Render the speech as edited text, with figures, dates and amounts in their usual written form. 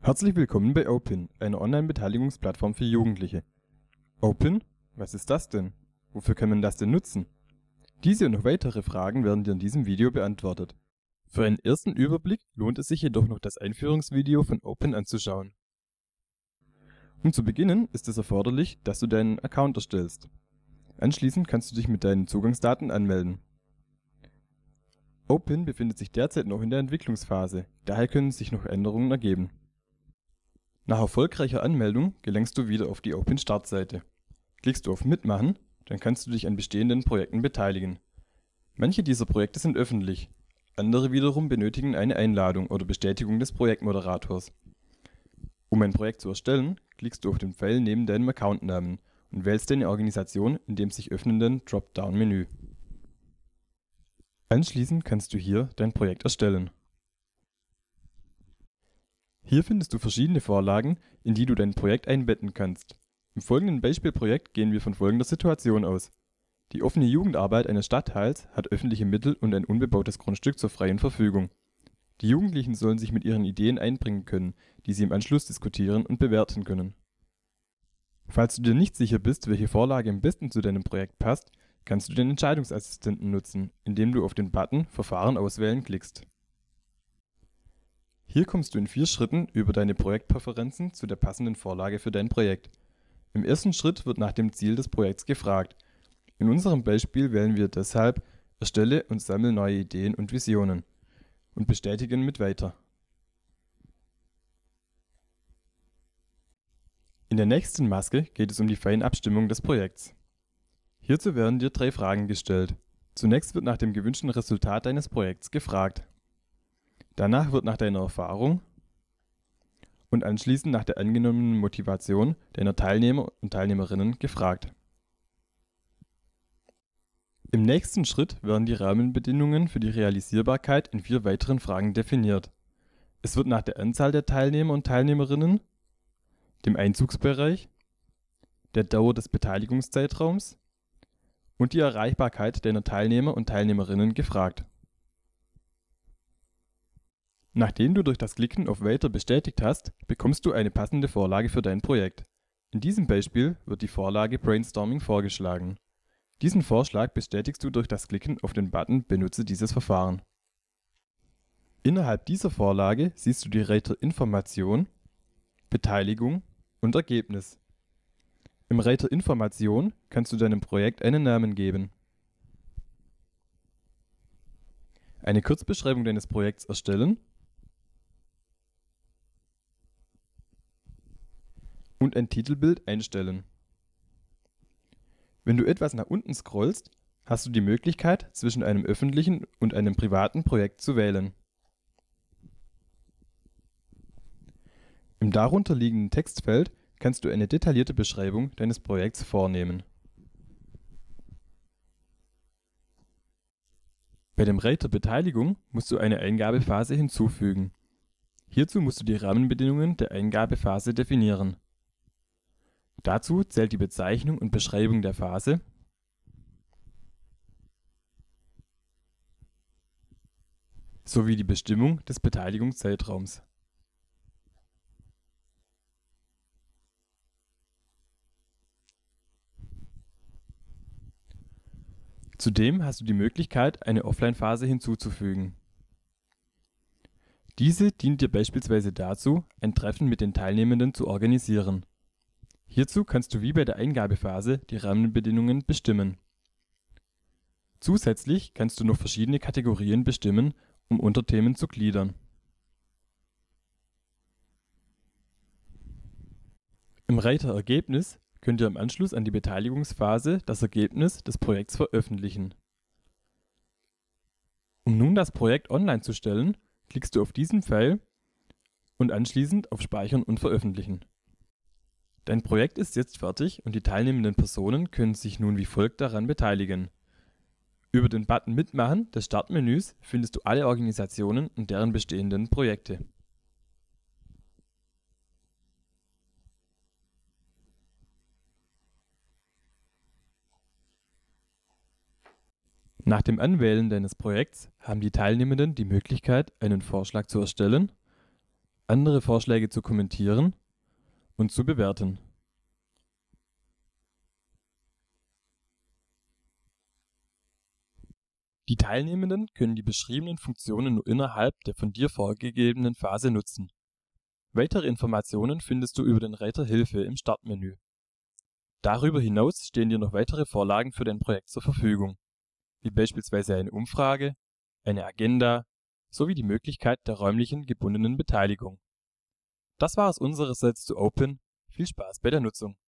Herzlich willkommen bei Open, einer Online-Beteiligungsplattform für Jugendliche. Open? Was ist das denn? Wofür kann man das denn nutzen? Diese und noch weitere Fragen werden dir in diesem Video beantwortet. Für einen ersten Überblick lohnt es sich jedoch noch das Einführungsvideo von Open anzuschauen. Um zu beginnen ist es erforderlich, dass du deinen Account erstellst. Anschließend kannst du dich mit deinen Zugangsdaten anmelden. Open befindet sich derzeit noch in der Entwicklungsphase, daher können sich noch Änderungen ergeben. Nach erfolgreicher Anmeldung gelangst du wieder auf die Open-Startseite. Klickst du auf Mitmachen, dann kannst du dich an bestehenden Projekten beteiligen. Manche dieser Projekte sind öffentlich, andere wiederum benötigen eine Einladung oder Bestätigung des Projektmoderators. Um ein Projekt zu erstellen, klickst du auf den Pfeil neben deinem Accountnamen und wählst deine Organisation in dem sich öffnenden Dropdown-Menü. Anschließend kannst du hier dein Projekt erstellen. Hier findest du verschiedene Vorlagen, in die du dein Projekt einbetten kannst. Im folgenden Beispielprojekt gehen wir von folgender Situation aus. Die offene Jugendarbeit eines Stadtteils hat öffentliche Mittel und ein unbebautes Grundstück zur freien Verfügung. Die Jugendlichen sollen sich mit ihren Ideen einbringen können, die sie im Anschluss diskutieren und bewerten können. Falls du dir nicht sicher bist, welche Vorlage am besten zu deinem Projekt passt, kannst du den Entscheidungsassistenten nutzen, indem du auf den Button Verfahren auswählen klickst. Hier kommst du in 4 Schritten über deine Projektpräferenzen zu der passenden Vorlage für dein Projekt. Im ersten Schritt wird nach dem Ziel des Projekts gefragt. In unserem Beispiel wählen wir deshalb Erstelle und sammle neue Ideen und Visionen und bestätigen mit Weiter. In der nächsten Maske geht es um die Feinabstimmung des Projekts. Hierzu werden dir 3 Fragen gestellt. Zunächst wird nach dem gewünschten Resultat deines Projekts gefragt. Danach wird nach deiner Erfahrung und anschließend nach der angenommenen Motivation deiner Teilnehmer und Teilnehmerinnen gefragt. Im nächsten Schritt werden die Rahmenbedingungen für die Realisierbarkeit in 4 weiteren Fragen definiert. Es wird nach der Anzahl der Teilnehmer und Teilnehmerinnen, dem Einzugsbereich, der Dauer des Beteiligungszeitraums und die Erreichbarkeit deiner Teilnehmer und Teilnehmerinnen gefragt. Nachdem du durch das Klicken auf Weiter bestätigt hast, bekommst du eine passende Vorlage für dein Projekt. In diesem Beispiel wird die Vorlage Brainstorming vorgeschlagen. Diesen Vorschlag bestätigst du durch das Klicken auf den Button Benutze dieses Verfahren. Innerhalb dieser Vorlage siehst du die Reiter Information, Beteiligung und Ergebnis. Im Reiter Information kannst du deinem Projekt einen Namen geben, eine Kurzbeschreibung deines Projekts erstellen und ein Titelbild einstellen. Wenn du etwas nach unten scrollst, hast du die Möglichkeit, zwischen einem öffentlichen und einem privaten Projekt zu wählen. Im darunter liegenden Textfeld kannst du eine detaillierte Beschreibung deines Projekts vornehmen. Bei dem Reiter Beteiligung musst du eine Eingabephase hinzufügen. Hierzu musst du die Rahmenbedingungen der Eingabephase definieren. Dazu zählt die Bezeichnung und Beschreibung der Phase, sowie die Bestimmung des Beteiligungszeitraums. Zudem hast du die Möglichkeit, eine Offline-Phase hinzuzufügen. Diese dient dir beispielsweise dazu, ein Treffen mit den Teilnehmenden zu organisieren. Hierzu kannst du wie bei der Eingabephase die Rahmenbedingungen bestimmen. Zusätzlich kannst du noch verschiedene Kategorien bestimmen, um Unterthemen zu gliedern. Im Reiter Ergebnis könnt ihr im Anschluss an die Beteiligungsphase das Ergebnis des Projekts veröffentlichen. Um nun das Projekt online zu stellen, klickst du auf diesen Pfeil und anschließend auf Speichern und Veröffentlichen. Dein Projekt ist jetzt fertig und die teilnehmenden Personen können sich nun wie folgt daran beteiligen. Über den Button Mitmachen des Startmenüs findest du alle Organisationen und deren bestehenden Projekte. Nach dem Anwählen deines Projekts haben die Teilnehmenden die Möglichkeit, einen Vorschlag zu erstellen, andere Vorschläge zu kommentieren und zu bewerten. Die Teilnehmenden können die beschriebenen Funktionen nur innerhalb der von dir vorgegebenen Phase nutzen. Weitere Informationen findest du über den Reiter Hilfe im Startmenü. Darüber hinaus stehen dir noch weitere Vorlagen für dein Projekt zur Verfügung, wie beispielsweise eine Umfrage, eine Agenda sowie die Möglichkeit der räumlichen gebundenen Beteiligung. Das war es unsererseits zu Open. Viel Spaß bei der Nutzung!